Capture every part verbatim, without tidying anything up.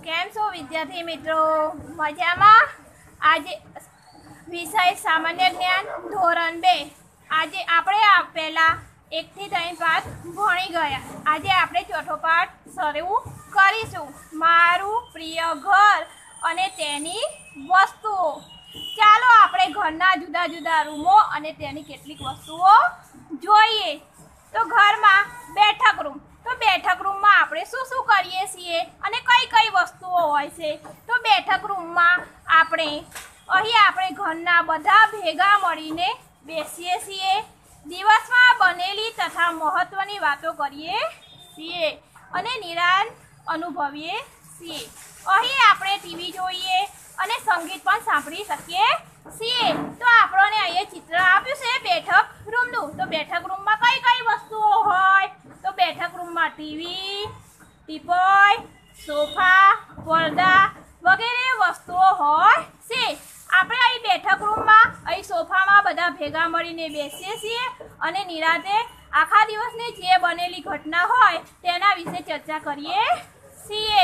કેમ છો વિદ્યાર્થી મિત્રો? મજામાં? આજે વિષય સામાન્ય જ્ઞાન ધોરણ બે. આજે આપણે આ પહેલા એકથી ત્રણ પાઠ ભણી ગયા. આજે આપણે ચોથો પાઠ શરૂ કરીશું. મારું પ્રિય ઘર અને તેની વસ્તુઓ. ચાલો આપણે ઘરના જુદા જુદા રૂમો અને તેની કેટલીક વસ્તુઓ જોઈએ. તો ઘરમાં બેઠક રૂમ. તો બેઠક રૂમમાં આપણે શું શું કરીએ છીએ અને કઈ કઈ વસ્તુઓ હોય છે? તો બેઠક રૂમમાં આપણે અહીં આપણે ઘરના બધા ભેગા મળીને બેસીએ છીએ. દિવસમાં બનેલી તથા મહત્વની વાતો કરીએ છીએ અને નિરાંત અનુભવીએ છીએ. અહીં આપણે ટીવી જોઈએ અને સંગીત પણ સાંભળી શકીએ છીએ. તો આપણને અહીંયા ચિત્ર આપ્યું છે બેઠક રૂમનું. તો બેઠક રૂમમાં કઈ કઈ વસ્તુઓ હોય? તો બેઠક રૂમમાં ટીવી, ટીપોય, સોફા, પડદા વગેરે વસ્તુઓ હોય છે. આપણે અહીં બેઠક રૂમમાં અહીં સોફામાં બધા ભેગા મળીને બેસીએ છીએ અને નિરાંતે આખા દિવસની જે બનેલી ઘટના હોય તેના વિશે ચર્ચા કરીએ છીએ.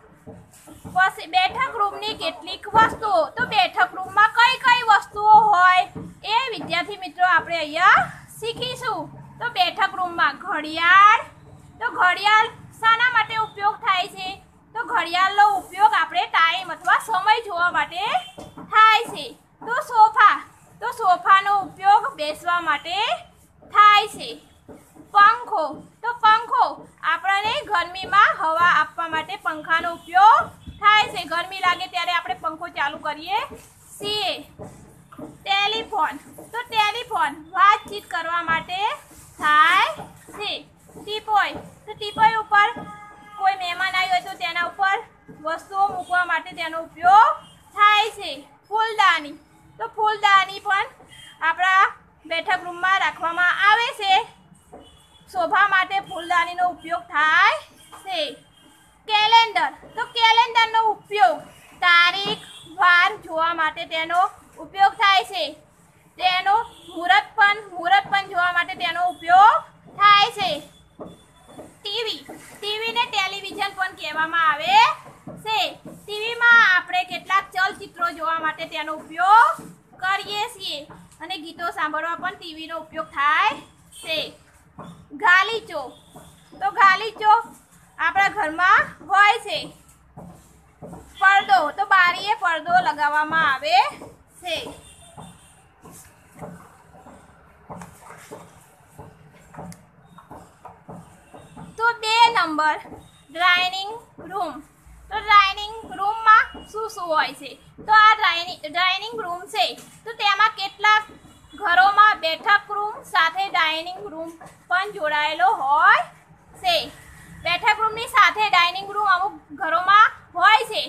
પછી બેઠક રૂમની કેટલીક વસ્તુઓ. તો બેઠક રૂમમાં કઈ કઈ વસ્તુઓ હોય એ વિદ્યાર્થી મિત્રો આપણે અહીંયા શીખીશું. તો બેઠક રૂમમાં ઘડિયાળ. તો ઘડિયાળ શાના માટે ઉપયોગ થાય છે? તો ઘડિયાળનો ઉપયોગ આપણે ટાઈમ અથવા સમય જોવા માટે થાય છે. તો સોફા. તો સોફાનો ઉપયોગ બેસવા માટે થાય છે. પંખો. તો પંખો આપણને ગરમીમાં હવા આપવા માટે પંખાનો ઉપયોગ થાય છે. ગરમી લાગે ત્યારે આપણે પંખો ચાલુ કરીએ છીએ. ટેલિફોન. તો ટેલિફોન વાતચીત કરવા માટે થાય છે. ટીપોય. તો ટીપોય ઉપર કોઈ મહેમાન આવ્યું હોય તો તેના ઉપર વસ્તુઓ મૂકવા માટે તેનો ઉપયોગ થાય છે. ફૂલદાની. તો ફૂલદાની પણ આપણા બેઠક રૂમમાં રાખવામાં આવે છે. શોભા માટે ફૂલદાનીનો ઉપયોગ થાય છે. કેલેન્ડર. તો કેલેન્ડરનો ઉપયોગ તારીખ વાર જોવા માટે તેનો ઉપયોગ થાય છે. તેનો મુહૂર્ત પણ મુહૂર્ત પણ જોવા માટે તેનો ઉપયોગ થાય છે. ટીવી. ટીવીને ટેલિવિઝન પણ કહેવામાં આવે છે. ટીવીમાં આપણે કેટલાક ચલચિત્રો જોવા માટે તેનો ઉપયોગ કરીએ છીએ અને ગીતો સાંભળવા પણ ટીવીનો ઉપયોગ થાય છે. ગાલીચો. તો ગાલીચો આપણા ઘરમાં હોય છે. પડદો. તો બારીએ પડદો લગાવવામાં આવે છે. તો બે નંબર ડાઇનિંગ રૂમ. તો ડાઇનિંગ રૂમમાં શું શું હોય છે? તો આ ડાઇનિંગ રૂમ છે. તો તેમાં કેટલાક ઘરોમાં બેઠક રૂમ સાથે ડાઇનિંગ રૂમ પણ જોડાયેલો હોય છે. બેઠક રૂમની સાથે ડાઇનિંગ રૂમ અમુક ઘરોમાં હોય છે.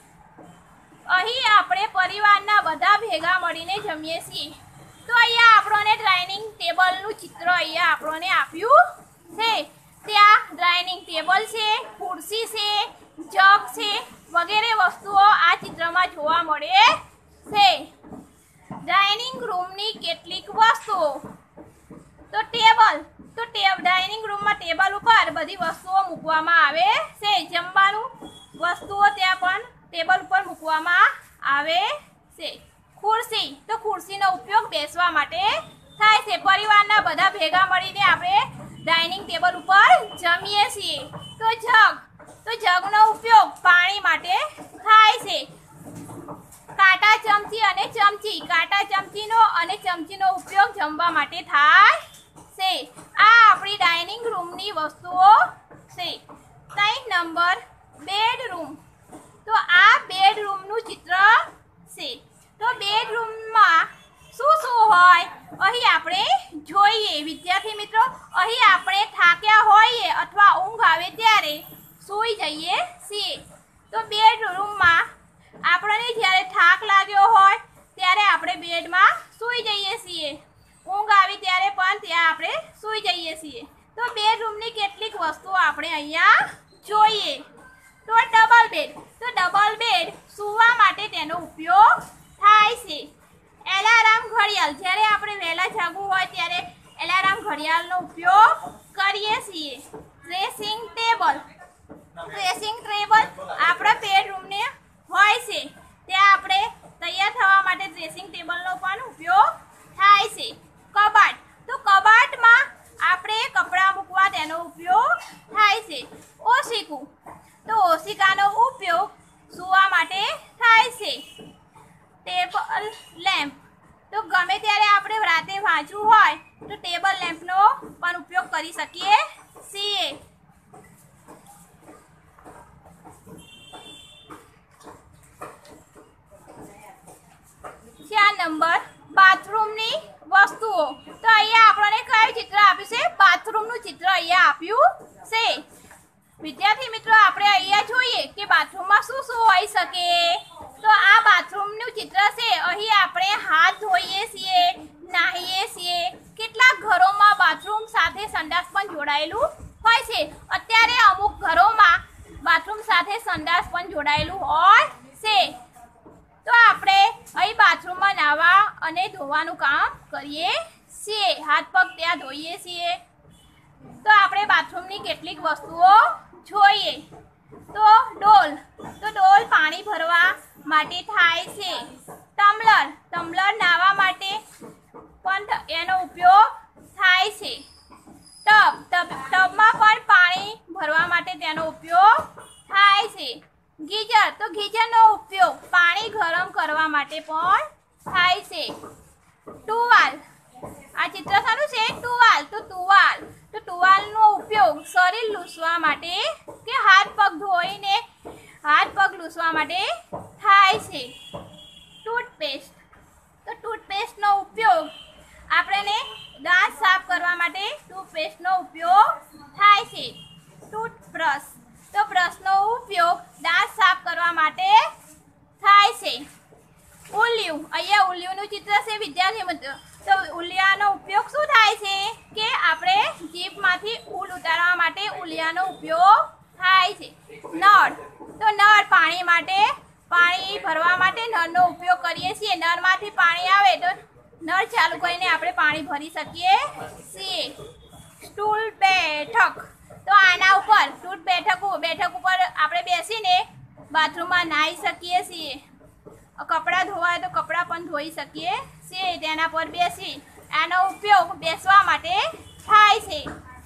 અહીં આપણે પરિવારના બધા ભેગા મળીને જમીએ છીએ. તો અહીંયા આપણને ડાઇનિંગ ટેબલનું ચિત્ર અહીંયા આપણને આપ્યું છે. ત્યાં ડાઇનિંગ ટેબલ છે, ખુરશી છે, જગ છે વગેરે વસ્તુઓ આ ચિત્રમાં જોવા મળે છે. ડાઇનિંગ રૂમની કેટલીક વસ્તુઓ. તો ટેબલ. તો ડાઇનિંગ રૂમમાં ટેબલ ઉપર બધી વસ્તુઓ મૂકવામાં આવે છે. જમવાનું વસ્તુઓ ત્યાં પણ ટેબલ ઉપર મૂકવામાં આવે છે. ખુરશી. તો ખુરશીનો ઉપયોગ બેસવા માટે થાય છે. પરિવારના બધા ભેગા મળીને આપણે ડાઇનિંગ ટેબલ ઉપર જમીએ છીએ. તો જગ. તો જગનો ઉપયોગ પાણી માટે થાય છે. કાંટા ચમચી અને ચમચી. કાંટા ચમચીનો અને ચમચીનો ઉપયોગ જમવા માટે થાય છે. આ આપણી ડાઇનિંગ રૂમની વસ્તુઓ છે. ત્રણ નંબર બેડરૂમ. તો આ બેડરૂમનું ચિત્ર છે. તો બેડરૂમમાં શું શું હોય અહીં આપણે જોઈએ વિદ્યાર્થી મિત્રો. અહીં આપણે થાક્યા હોઈએ અથવા ઊંઘ આવે ત્યારે સૂઈ જઈએ છીએ. તો બેડરૂમમાં આપણને જ્યારે થાક લાગ્યો હોય ત્યારે આપણે બેડમાં સૂઈ જઈએ છીએ. ઊંઘ આવી ત્યારે પણ ત્યાં આપણે સૂઈ જઈએ છીએ. તો બેડરૂમની કેટલીક વસ્તુઓ આપણે અહીંયા જોઈએ. તો ડબલ બેડ. તો ડબલ બેડ સૂવા માટે તેનો ઉપયોગ થાય છે. એલાર્મ ઘડિયાળ. જ્યારે આપણે વહેલા જાગવું હોય ત્યારે એલાર્મ ઘડિયાળનો ઉપયોગ કરીએ છીએ. Dressing table. ડ્રેસિંગ ટેબલ આપણા પેટ ઉપયોગ સૂવા માટે થાય છે. ટેબલ લેમ્પ, તો ગમે ત્યારે આપણે રાતે વાંચવું હોય તો ટેબલ લેમ્પનો પણ ઉપયોગ કરી શકીએ છીએ. ચાર નંબર બાથરૂમની વસ્તુઓ. તો અહીંયા આપણને કયું ચિત્ર આપ્યું છે? બાથરૂમનું ચિત્ર અહીંયા આપ્યું છે. વિદ્યાર્થી મિત્રો, આપણે અહીંયા જોઈએ કે બાથરૂમમાં શું શું હોઈ શકે. તો આ બાથરૂમનું ચિત્ર છે. અહીં આપણે હાથ ધોઈએ છીએ, નાહીએ છીએ. કેટલાક ઘરોમાં બાથરૂમ સાથે સંડાસ પણ જોડાયેલું હોય છે. અત્યારે અમુક ઘરોમાં બાથરૂમ સાથે સંડાસ પણ જોડાયેલું હોય છે. તો આપણે અહીં બાથરૂમમાં નાહવા અને ધોવાનું કામ કરીએ છીએ. હાથ પગ ત્યાં ધોઈએ છીએ. તો આપણે બાથરૂમની કેટલીક વસ્તુઓ જોઈએ. તો ડોલ, તો ડોલ પાણી ભરવા માટે થાય છે. ટમ્બલર, ટમ્બલર નાહવા માટે પણ એનો ઉપયોગ થાય છે. ટબ, ટબમાં પણ પાણી ભરવા માટે તેનો ઉપયોગ થાય છે. ગીઝર, તો ગીઝરનો ઉપયોગ પાણી ગરમ કરવા માટે પણ થાય છે. ટુવાલ, આ ચિત્ર શાનું છે? ટુવાલ. તો ટુવાલ, તો ટુવાલનો ઉપયોગ શરીર લૂછવા માટે કે હાથ પગ ધોઈને હાથ પગ લૂછવા માટે થાય છે. ટૂથપેસ્ટ, તો ટૂથપેસ્ટનો ઉપયોગ આપણે દાંત સાફ કરવા માટે ટૂથપેસ્ટનો ઉપયોગ થાય છે. ટૂથબ્રશ, તો બ્રશનો ઉપયોગ દાંત સાફ કરવા માટે થાય છે. ઉલિયું, અહીંયા ઉલિયુંનું ચિત્ર છે વિદ્યાર્થી મિત્રો. તો ઉલિયાનો ઉપયોગ શું થાય છે કે આપણે જીભમાંથી ઊલ ઉતારવા માટે ઉલિયાનો ઉપયોગ થાય છે. નળ, તો નળ પાણી માટે પાણી ભરવા માટે નળનો ઉપયોગ કરીએ છીએ. નળમાંથી પાણી આવે તો નળ ચાલુ કરીને આપણે પાણી ભરી શકીએ છીએ. સ્ટૂલ બેઠક, તો આના ઉપર સ્ટૂલ બેઠક બેઠક ઉપર આપણે બેસીને બાથરૂમમાં નાહી શકીએ છીએ. કપડાં ધોવાય તો કપડાં પણ ધોઈ શકીએ છીએ તેના પર બેસી. આનો ઉપયોગ બેસવા માટે થાય છે.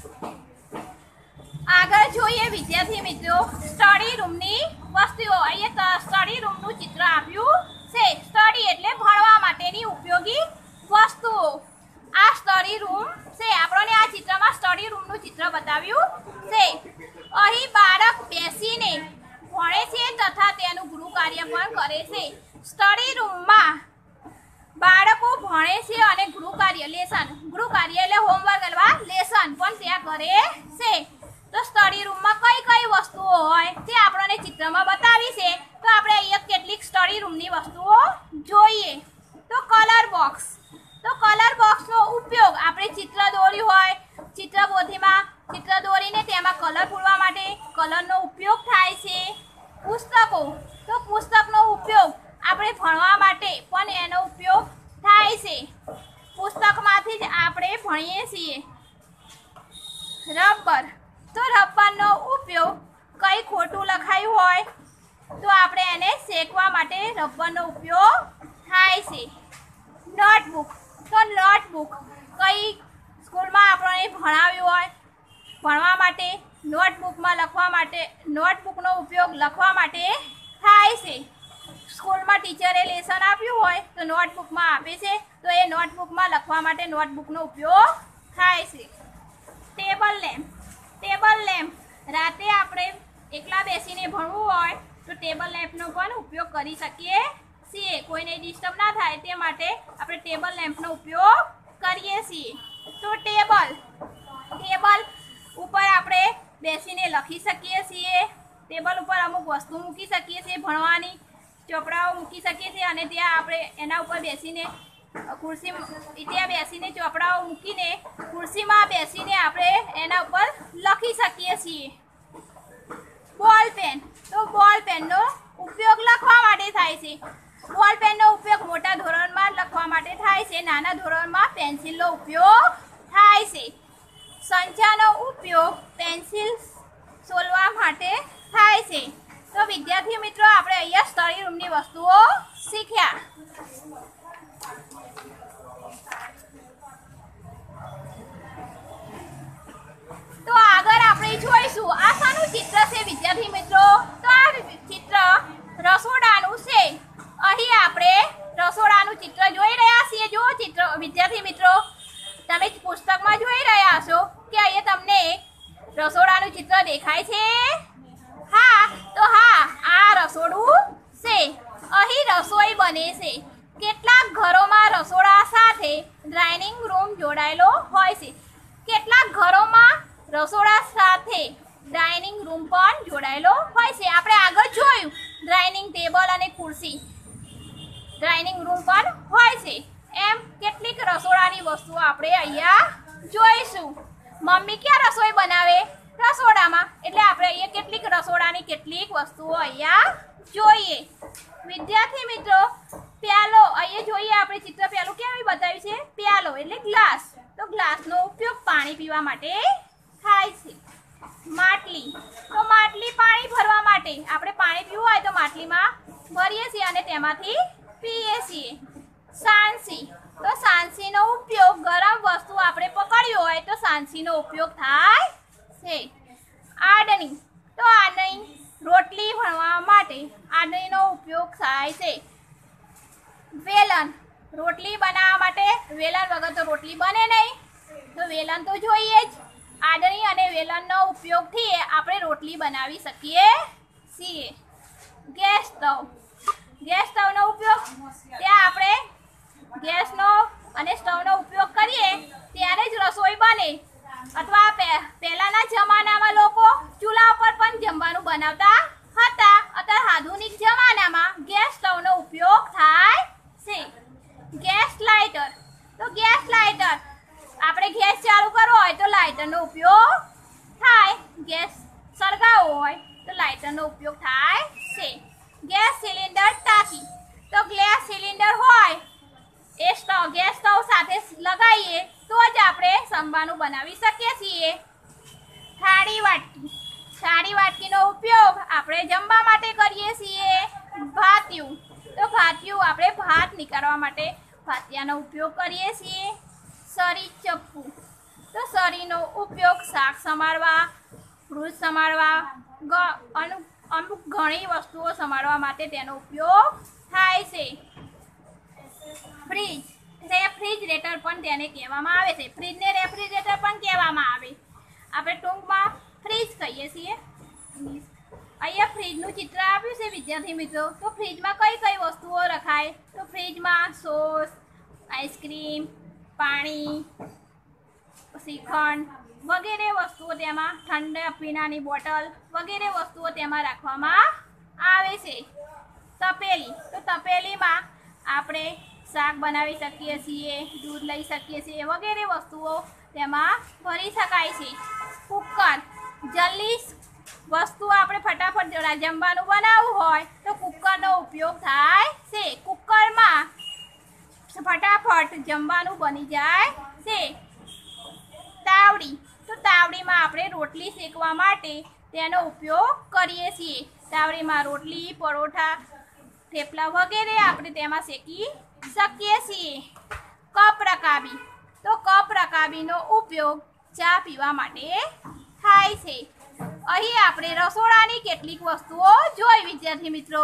આગળ જોઈએ વિદ્યાર્થી મિત્રો સ્ટડી રૂમની વસ્તુઓ. અહીંયા સ્ટડી રૂમનું ચિત્ર આપ્યું છે. સ્ટડી એટલે ભણવા માટેની ઉપયોગી વસ્તુઓ. આ સ્ટડી રૂમ છે. આપણને આ ચિત્રમાં સ્ટડી રૂમનું ચિત્ર બતાવ્યું છે. અહીં બાળક બેસીને ભણે છે તથા તેનું ગૃહ કાર્ય પણ કરે છે. સ્ટડી રૂમમાં બાળકો ભણે છે અને ગૃહ કાર્ય લેસન ગૃહ કાર્ય એટલે હોમવર્ક અથવા લેસન પણ ત્યાં કરે છે. તો સ્ટડી રૂમમાં કઈ કઈ વસ્તુઓ હોય તે આપણને ચિત્રમાં બતાવી છે. તો આપણે અહીંયા કેટલીક સ્ટડી રૂમની વસ્તુઓ જોઈએ. તો કલર બોક્સ, તો કલર બોક્સનો ઉપયોગ આપણે ચિત્ર દોર્યું હોય ચિત્રપોથીમાં ચિત્ર દોરીને તેમાં કલર પૂરવા માટે કલરનો ઉપયોગ થાય છે. પુસ્તકો, તો પુસ્તકનો ઉપયોગ આપણે ભણવા માટે પણ એનો ઉપયોગ થાય છે. પુસ્તકમાંથી જ આપણે ભણીએ છીએ. રબર, તો રબરનો ઉપયોગ કંઈ ખોટું લખાયું હોય તો આપણે એને શેકવા માટે રબરનો ઉપયોગ થાય છે. નોટબુક, તો નોટબુક કઈ સ્કૂલમાં આપણને ભણાવ્યું હોય ભણવા માટે નોટબુકમાં લખવા માટે નોટબુકનો ઉપયોગ લખવા માટે થાય છે. સ્કૂલમાં ટીચરે લેસન આપ્યું હોય તો નોટબુકમાં આપે છે તો એ નોટબુકમાં લખવા માટે નોટબુકનો ઉપયોગ થાય છે. ટેબલ લેમ્પ, ટેબલ લેમ્પ રાતે આપણે એકલા બેસીને ભણવું હોય તો ટેબલ લેમ્પનો પણ ઉપયોગ કરી શકીએ છીએ. કોઈને ડિસ્ટર્બ ના થાય તે માટે આપણે ટેબલ લેમ્પનો ઉપયોગ કરીએ છીએ. તો ટેબલ ટેબલ ઉપર આપણે બેસીને લખી શકીએ છીએ. ટેબલ ઉપર અમુક વસ્તુ મૂકી શકીએ છીએ ભણવાની ચોપડાઓ મૂકી શકીએ છીએ અને ત્યાં આપણે એના ઉપર બેસીને ખુરશી ત્યાં બેસીને ચોપડાઓ મૂકીને ખુરશીમાં બેસીને આપણે એના ઉપર લખી શકીએ છીએ. બોલ પેન, તો બોલ પેનનો ઉપયોગ લખવા માટે થાય છે. બોલ પેનનો ઉપયોગ મોટા ધોરણમાં લખવા માટે થાય છે. નાના ધોરણમાં પેન્સિલનો ઉપયોગ થાય છે. સંચાનો ઉપયોગ પેન્સિલ સોલવા માટે થાય છે. તો વિદ્યાર્થી મિત્રો આપણે અહીંયા સ્ટડી રૂમની વસ્તુઓ શીખ્યા. તો આગળ આપણે જોઈશું આ શાનું ચિત્ર છે વિદ્યાર્થી મિત્રો? તો આ બને છે? કેટલાક ઘરોમાં રસોડા સાથે ડાઇનિંગ રૂમ જોડાયેલો હોય છે. કેટલાક ઘરોમાં રસોડા સાથે ડાઇનિંગ રૂમ પણ જોડાયેલો હોય છે. આપણે આગળ જોયું ડાઇનિંગ ટેબલ અને ખુરશી ડાઇનિંગ રૂમ પણ હોય છે. એમ કેટલીક રસોડાની વસ્તુઓ આપણે અહીંયા જોઈશું. મમ્મી ક્યાં રસોઈ બનાવે? રસોડામાં. એટલે આપણે અહીંયા કેટલીક રસોડાની કેટલીક વસ્તુઓ અહીંયા જોઈએ. વિદ્યાર્થી મિત્રો, પ્યાલો અહીંયા જોઈએ. આપણે ચિત્ર પ્યાલું કેવી બતાવ્યું છે? પ્યાલો એટલે ગ્લાસ. તો ગ્લાસનો ઉપયોગ પાણી પીવા માટે થાય છે. માટલી, તો માટલી પાણી ભરવા માટે. આપણે પાણી પીવું હોય તો માટલીમાં ભરીએ છીએ અને તેમાંથી પીએ છીએ. સાણસી, તો સાણસીનો ઉપયોગ ગરમ વસ્તુ આપણે પકડ્યું હોય તો સાણસીનો ઉપયોગ થાય છે. આડણી, તો આડણી રોટલી વણવા માટે આડણીનો ઉપયોગ થાય છે. વેલણ, રોટલી બનાવવા માટે. વેલણ વગર તો રોટલી બને નહીં, તો વેલણ તો જોઈએ જ. આડણી અને વેલણનો ઉપયોગથી આપણે રોટલી બનાવી શકીએ છીએ. ગેસ સ્ટવ, ગેસ સ્ટવનો ઉપયોગ ત્યાં આપણે ગેસનો અને સ્ટવનો ઉપયોગ કરીએ ત્યારે જ રસોઈ બને. અથવા પહેલાના જમાનામાં લોકો ચૂલા ઉપર પણ જમવાનું બનાવતા હતા. અત્યારે આધુનિક જમાનામાં ગેસ સ્ટવનો ઉપયોગ થાય છે. ગેસ લાઇટર, તો ગેસ લાઇટર આપણે ગેસ ચાલુ કરવો હોય તો લાઇટરનો ઉપયોગ થાય. ગેસ સળગાવવો હોય તો લાઇટરનો ઉપયોગ થાય છે. ગેસ સિલિન્ડર ટાંકી, તો ગેસ સિલિન્ડર હોય એ સ્ટવ ગેસ સ્ટવ સાથે લગાવીએ તો જ આપણે જમવાનું બનાવી શકીએ છીએ. થાળી વાટકી, થાળી વાટકીનો ઉપયોગ આપણે જમવા માટે કરીએ છીએ. ભાતિયું, તો ભાતિયું આપણે ભાત નીકાળવા માટે ભાતિયાનો ઉપયોગ કરીએ છીએ. સરી ચપ્પુ, તો સરીનો ઉપયોગ શાક સમારવા, ફ્રૂટ સમારવા, અમુક ઘણી વસ્તુઓ સમારવા માટે તેનો ઉપયોગ થાય છે. ફ્રીજ, રેફ્રિજરેટર પણ તેને કહેવામાં આવે છે. ફ્રીજને રેફ્રિજરેટર પણ કહેવામાં આવે. આપણે ટૂંકમાં ફ્રીજ કહીએ છીએ. અહીંયા ફ્રીજનું ચિત્ર આપ્યું છે વિદ્યાર્થી મિત્રો. તો ફ્રીજમાં કઈ કઈ વસ્તુઓ રખાય? તો ફ્રીજમાં સોસ, આઈસ્ક્રીમ, પાણી, શ્રીખંડ વગેરે વસ્તુઓ, તેમાં ઠંડા પીણાની બોટલ વગેરે વસ્તુઓ તેમાં રાખવામાં આવે છે. તપેલી, તો તપેલીમાં આપણે શાક બનાવી શકીએ છીએ, દૂધ લઈ શકીએ છીએ વગેરે વસ્તુઓ તેમાં ભરી શકાય છે. કુકર, જલ્દી વસ્તુ આપણે ફટાફટ જમવાનું બનાવવું હોય તો કુકરનો ઉપયોગ થાય છે. કુકરમાં ફટાફટ જમવાનું બની જાય છે. તાવડી, તો તાવડીમાં આપણે રોટલી શેકવા માટે તેનો ઉપયોગ કરીએ છીએ. તાવડીમાં રોટલી, પરોઠા, થેપલા વગેરે આપણે તેમાં શેકી શકીએ છીએ. કપ રકાબી, તો કપ રકાબીનો ઉપયોગ ચા પીવા માટે થાય છે. અહીં આપણે રસોડાની કેટલીક વસ્તુઓ જોઈ વિદ્યાર્થી મિત્રો.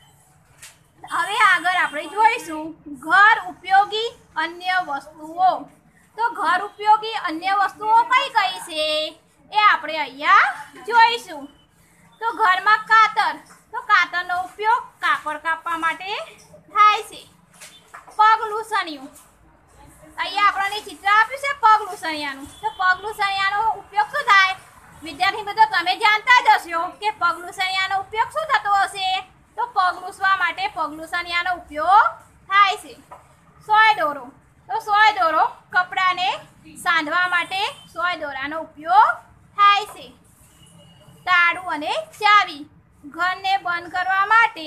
હવે આગળ આપણે જોઈશું ઘર ઉપયોગી અન્ય વસ્તુઓ. તો ઘર ઉપયોગી અન્ય વસ્તુઓ કઈ કઈ છે એ આપણે અહીંયા જોઈશું. તો ઘરમાં કાતર, તો કાતરનો ઉપયોગ કાપડ કાપવા માટે થાય છે. પગ લૂછણિયું, અહીંયા આપણને ચિત્ર આપ્યું છે પગ લૂછણિયાનું. તો પગ લૂછણિયાનો ઉપયોગ શું થાય? વિદ્યાર્થી મિત્રો તમે જાણતા જ હશો કે પગ લૂછણિયાનો ઉપયોગ શું થતો હશે? તો પગ લૂછવા માટે પગ લૂછણિયાનો ઉપયોગ થાય છે. સોય દોરો, તો સોય દોરો કપડાને સાંધવા માટે સોય દોરાનો ઉપયોગ થાય છે. તાળું અને ચાવી, ઘરને બંધ કરવા માટે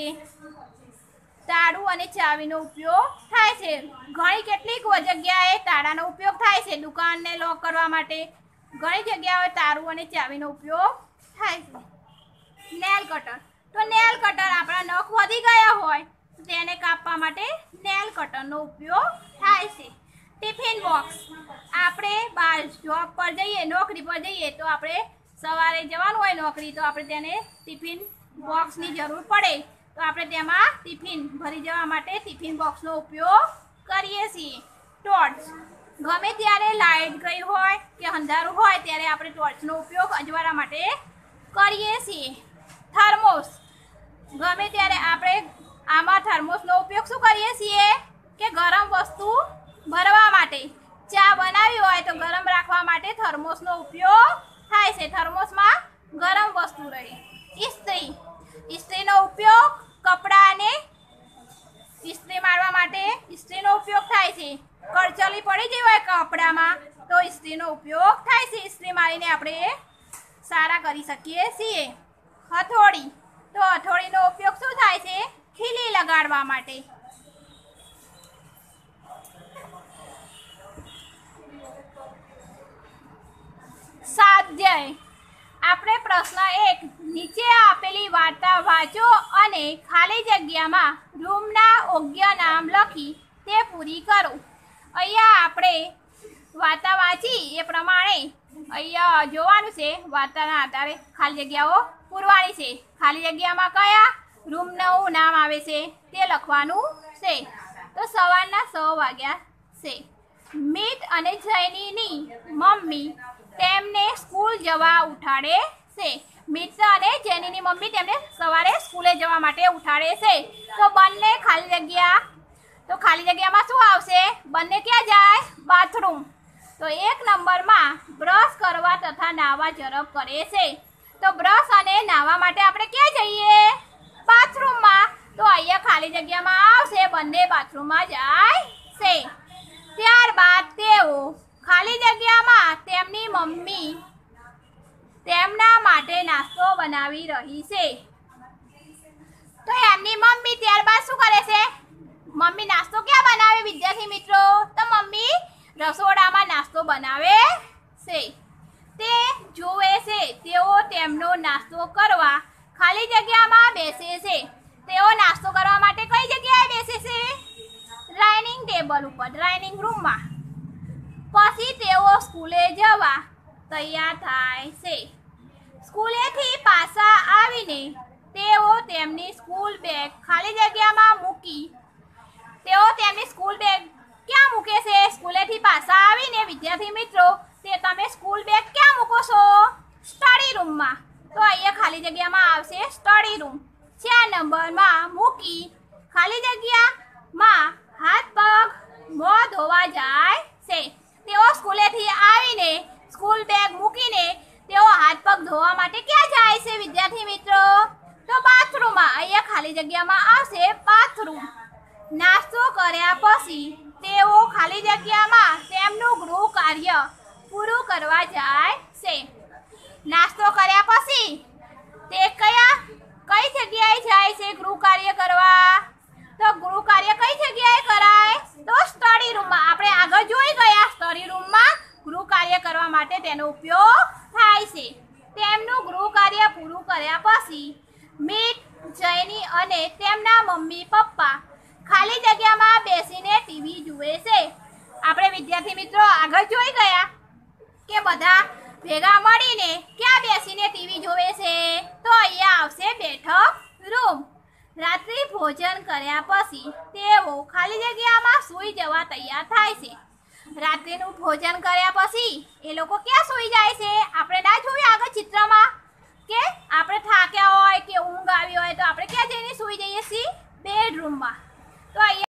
તાળું અને ચાવીનો ઉપયોગ થાય છે. ઘણી કેટલીક જગ્યાએ તાળાનો ઉપયોગ થાય છે. દુકાનને લોક કરવા માટે ઘણી જગ્યાએ તાળું અને ચાવીનો ઉપયોગ થાય છે. નેલ કટર, તો નેલ કટર આપણા નખ વધી ગયા હોય તેને કાપવા માટે નેલ કટરનો ઉપયોગ થાય છે. ટિફિન બોક્સ, આપણે બહાર જોબ પર જઈએ, નોકરી પર જઈએ તો આપણે સવારે જવાનું હોય નોકરી તો આપણે તેને ટિફિન બોક્સની જરૂર પડે તો આપણે તેમાં ટિફિન ભરી જવા માટે ટિફિન બોક્સનો ઉપયોગ કરીએ છીએ. ટોર્ચ, ગમે ત્યારે લાઇટ ગઈ હોય કે અંધારું હોય ત્યારે આપણે ટોર્ચનો ઉપયોગ અજવાળા માટે કરીએ છીએ. થર્મોસ, ગમે ત્યારે આપણે આમાં થર્મોસનો ઉપયોગ શું કરીએ છીએ કે ગરમ વસ્તુ ભરવા માટે, ચા બનાવી હોય તો ગરમ રાખવા માટે થર્મોસનો ઉપયોગ થાય છે. થર્મોસમાં ગરમ વસ્તુ રહે. ઇસ્ત્રી, ઇસ્ત્રીનો ઉપયોગ કપડાને ઇસ્ત્રી મારવા માટે ઇસ્ત્રીનો ઉપયોગ થાય છે. કરચલી પડી ગઈ હોય કપડામાં તો ઇસ્ત્રીનો ઉપયોગ થાય છે. ઇસ્ત્રી મારીને આપણે સારા કરી શકીએ છીએ. હથોડી, તો હથોડીનો ઉપયોગ શું થાય છે? ખીલી લગાડવા માટે. સ્વાધ્યાય, આપણે પ્રશ્ન એક, નીચે આપેલી વાર્તા વાંચો અને ખાલી જગ્યામાં રૂમના યોગ્ય નામ લખી તે પૂરી કરો. અહીંયા આપણે વાર્તા વાંચી એ પ્રમાણે અહીંયા જોવાનું છે. વાર્તાના આધારે ખાલી જગ્યાઓ પૂરવાની છે. ખાલી જગ્યામાં કયા રૂમનું નામ આવે છે તે લખવાનું છે. તો સવારના છ વાગ્યા છે. મિત અને જૈનીની મમ્મી તેમને સ્કૂલ જવા ઉઠાડે છે. મિત અને જૈનીની મમ્મી તેમને સવારે સ્કૂલે જવા માટે ઉઠાડે છે. તો બંને ખાલી જગ્યા, તો ખાલી જગ્યામાં શું આવશે? બંને ક્યાં જાય? બાથરૂમ. તો એક નંબરમાં બ્રશ કરવા તથા નાહવા ઝડપ કરે છે. તો બ્રશ અને નાહવા માટે આપણે ક્યાં જઈએ? બાથરૂમમાં. તો અહીંયા ખાલી જગ્યામાં આવશે બંને બાથરૂમમાં જાય છે. ત્યારબાદ તેઓ ખાલી જગ્યામાં તેમની મમ્મી તેમના માટે નાસ્તો બનાવી રહી છે. તો એમની મમ્મી ત્યારબાદ શું કરે છે? મમ્મી નાસ્તો ક્યાં બનાવે વિદ્યાર્થી મિત્રો? તો મમ્મી રસોડામાં નાસ્તો બનાવે છે. તે જોવે છે તેઓ તેમનો નાસ્તો કરવા ખાલી જગ્યામાં બેસે છે. તેઓ નાસ્તો કરવા માટે કઈ જગ્યાએ બેસે છે? ડાઇનિંગ ટેબલ ઉપર, ડાઇનિંગ રૂમમાં. પછી તેઓ સ્કૂલે જવા તૈયાર થાય છે. સ્કૂલેથી પાછા આવીને તેઓ તેમની સ્કૂલ બેગ ખાલી જગ્યામાં મૂકી તેઓ તેમની સ્કૂલ બેગ ક્યાં મૂકે છે? સ્કૂલેથી પાછા આવીને વિદ્યાર્થી મિત્રો તે તમે સ્કૂલ બેગ ક્યાં મૂકો છો? સ્ટડી રૂમમાં. તો અહીંયા ખાલી જગ્યામાં આવશે સ્ટડી રૂમ. ચાર નંબરમાં મૂકી ખાલી જગ્યામાં હાથ પગ મોં ધોવા જાય છે. તેઓ સ્કૂલેથી આવીને સ્કૂલ બેગ મૂકીને તેઓ હાથ પગ ધોવા માટે ક્યાં જાય છે વિદ્યાર્થી મિત્રો? તો બાથરૂમમાં. અહીંયા ખાલી જગ્યામાં આવશે બાથરૂમ. નાસ્તો કર્યા પછી તેઓ ખાલી જગ્યામાં તેમનું ગૃહ કાર્ય પૂરું કરવા જાય છે. નાસ્તો કર્યા પછી તે કયા કઈ જગ્યાએ જાય છે ગૃહ કાર્ય કરવા? તો ગૃહ કાર્ય કઈ જગ્યાએ કરાય? તો સ્ટડી રૂમમાં. આપણે આગળ જોઈ ગયા સ્ટડી રૂમમાં ગૃહ કાર્ય કરવા માટે તેનો ઉપયોગ થાય છે. તેમનું ગૃહ કાર્ય પૂરું કર્યા પછી મિત, જૈની અને તેમના મમ્મી પપ્પા ખાલી જગ્યામાં બેસીને ટીવી જુએ છે. આપણે વિદ્યાર્થી મિત્રો આગળ જોઈ ગયા કે બધા ભેગા મળીને ક્યાં બેસીને ટીવી જોવે છે? તો અહીંયા આવશે બેઠક રૂમ. રાત્રિ ભોજન કર્યા પછી તેઓ ખાલી જગ્યામાં સૂઈ જવા તૈયાર થાય છે. રાત્રિનું ભોજન કર્યા પછી એ લોકો ક્યાં સૂઈ જાય છે?